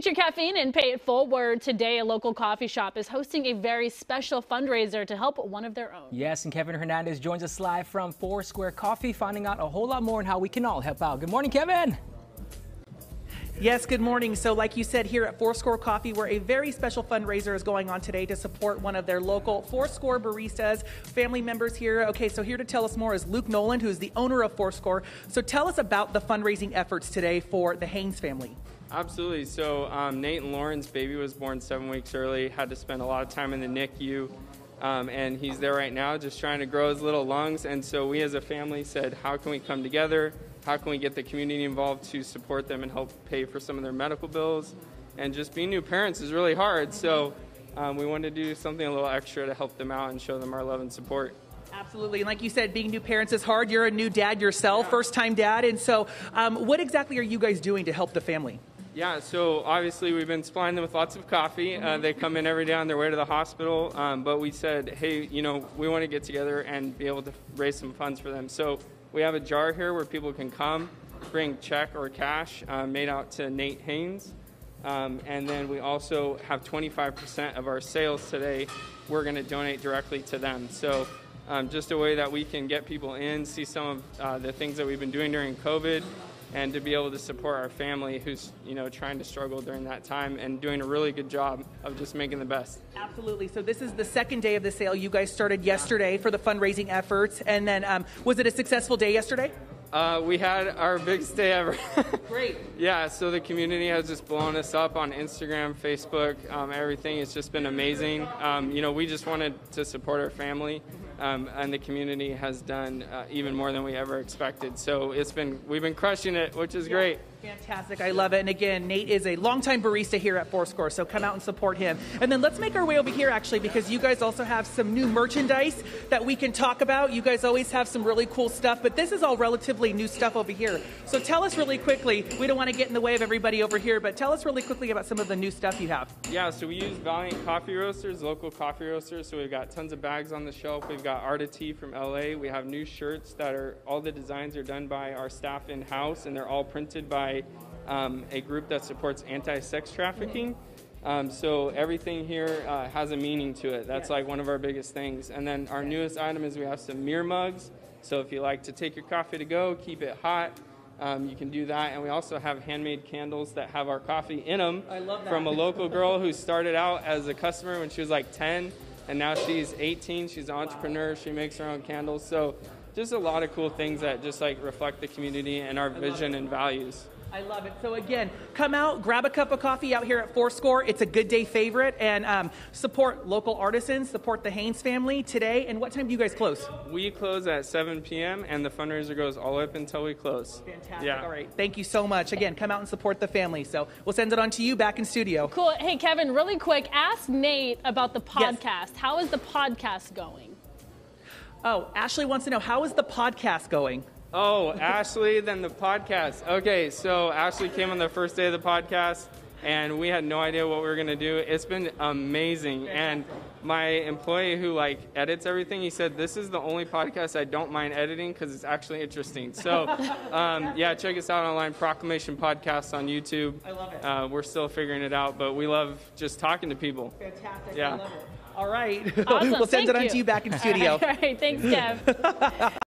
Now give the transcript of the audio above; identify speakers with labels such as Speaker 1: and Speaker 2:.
Speaker 1: Get your caffeine and pay it forward. Today, a local coffee shop is hosting a very special fundraiser to help one of their own.
Speaker 2: Yes, and Kevin Hernandez joins us live from Fourscore Coffee, finding out a whole lot more on how we can all help out. Good morning, Kevin.
Speaker 3: Yes, good morning. So like you said, here at Fourscore Coffee, where a very special fundraiser is going on today to support one of their local Fourscore baristas, family members here. Okay, so here to tell us more is Luke Nolan, who is the owner of Fourscore. So tell us about the fundraising efforts today for the Haynes family.
Speaker 4: Absolutely. So Nate and Lauren's baby was born 7 weeks early, had to spend a lot of time in the NICU, and he's there right now just trying to grow his little lungs. And so we as a family said, how can we come together? How can we get the community involved to support them and help pay for some of their medical bills? And just being new parents is really hard. So we wanted to do something a little extra to help them out and show them our love and support.
Speaker 3: Absolutely. And like you said, being new parents is hard. You're a new dad yourself, first-time dad. And so what exactly are you guys doing to help the family?
Speaker 4: Yeah, so obviously we've been supplying them with lots of coffee. They come in every day on their way to the hospital, but we said, hey, you know, we want to get together and be able to raise some funds for them. So we have a jar here where people can come, bring check or cash made out to Nate Haynes. And then we also have 25% of our sales today we're going to donate directly to them. So just a way that we can get people in, see some of the things that we've been doing during COVID, and to be able to support our family who's, you know, trying to struggle during that time and doing a really good job of just making the best.
Speaker 3: Absolutely. So this is the second day of the sale. You guys started yesterday for the fundraising efforts. And then was it a successful day yesterday?
Speaker 4: We had our biggest day ever.
Speaker 3: Great.
Speaker 4: Yeah, so the community has just blown us up on Instagram, Facebook, everything. It's just been amazing. You know, we just wanted to support our family. And the community has done even more than we ever expected. So we've been crushing it, which is great.
Speaker 3: Fantastic. I love it. And again, Nate is a longtime barista here at Fourscore, so come out and support him. And then let's make our way over here, actually, because you guys also have some new merchandise that we can talk about. You guys always have some really cool stuff, but this is all relatively new stuff over here. So tell us really quickly, we don't want to get in the way of everybody over here, but tell us really quickly about some of the new stuff you have.
Speaker 4: Yeah, so we use Valiant Coffee Roasters, local coffee roasters. So we've got tons of bags on the shelf. We've got Art of Tea from LA. We have new shirts that are, all the designs are done by our staff in-house, and they're all printed by a group that supports anti-sex trafficking. So everything here has a meaning to it. That's like one of our biggest things. And then our newest item is we have some mirror mugs. So if you like to take your coffee to go, keep it hot, you can do that. And we also have handmade candles that have our coffee in them.
Speaker 3: I love that.
Speaker 4: From a local girl who started out as a customer when she was like 10, and now she's 18. She's an entrepreneur. Wow. She makes her own candles. So just a lot of cool things that just like reflect the community and our vision and values.
Speaker 3: I love it. So again, come out, grab a cup of coffee out here at Fourscore. It's a good day favorite, and support local artisans, support the Haynes family today. And what time do you guys close?
Speaker 4: We close at 7 p.m. and the fundraiser goes all up until we close.
Speaker 3: Fantastic. Yeah. All right. Thank you so much. Again, come out and support the family. So we'll send it on to you back in studio.
Speaker 1: Cool. Hey, Kevin, really quick, ask Nate about the podcast.
Speaker 3: Yes.
Speaker 1: How is the podcast going?
Speaker 3: Oh, Ashley wants to know, how is the podcast going?
Speaker 4: Oh, Ashley, then the podcast. Okay, so Ashley came on the first day of the podcast, and we had no idea what we were going to do. It's been amazing. And my employee who edits everything, he said, this is the only podcast I don't mind editing because it's actually interesting. So, yeah, check us out online, Proclamation Podcast on YouTube.
Speaker 3: I love it.
Speaker 4: We're still figuring it out, but we love just talking to people.
Speaker 3: Fantastic.
Speaker 4: Yeah.
Speaker 3: I love it. All right.
Speaker 1: Awesome.
Speaker 3: We'll send it on
Speaker 1: Thank
Speaker 3: to you back in studio.
Speaker 1: All right. Thanks, Kev.